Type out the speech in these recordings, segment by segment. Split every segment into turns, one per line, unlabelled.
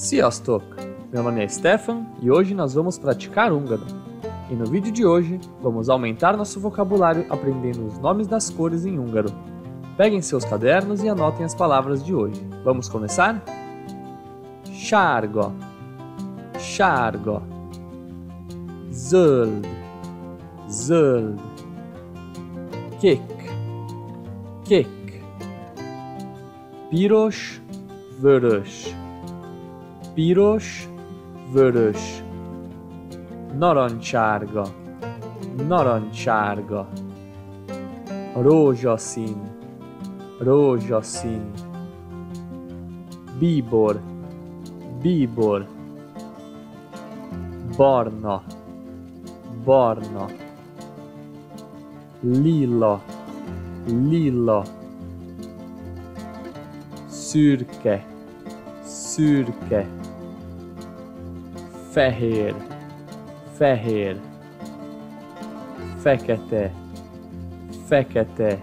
Sziasztok! Meu nome é Stefan e hoje nós vamos praticar húngaro. E no vídeo de hoje vamos aumentar nosso vocabulário aprendendo os nomes das cores em húngaro. Peguem seus cadernos e anotem as palavras de hoje. Vamos começar? Sárga, sárga. Zöld, zöld. Kék, kék. Piros, vörös. Piros, vörös. Narancsárga, narancsárga. Rózsaszín, rózsaszín. Bíbor, bíbor. Barna, barna. Lila, lila. Szürke, szürke. Fehér, fehér. Fekete, fekete.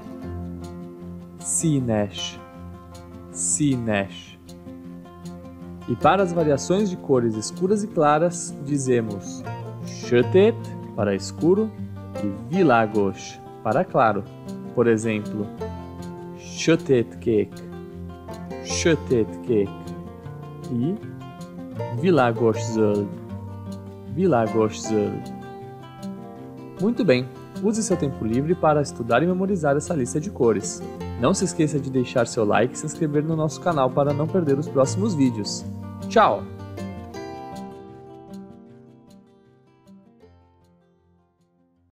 Színes, színes. E para as variações de cores escuras e claras, dizemos sötét para escuro e világos para claro. Por exemplo, sötétkék, sötétkék e világos zöld, világos zöld. Muito bem, use seu tempo livre para estudar e memorizar essa lista de cores. Não se esqueça de deixar seu like e se inscrever no nosso canal para não perder os próximos vídeos. Tchau!